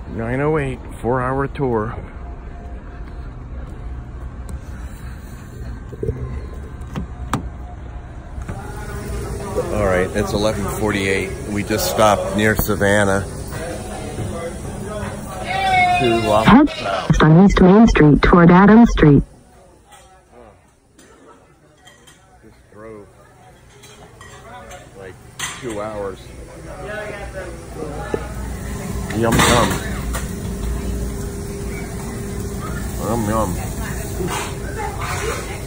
9:08, 4-hour tour. All right, it's 11:48. We just stopped near Savannah. Head south on East Main Street toward Adams Street. Just drove like 2 hours. Yum yum. Yum yum.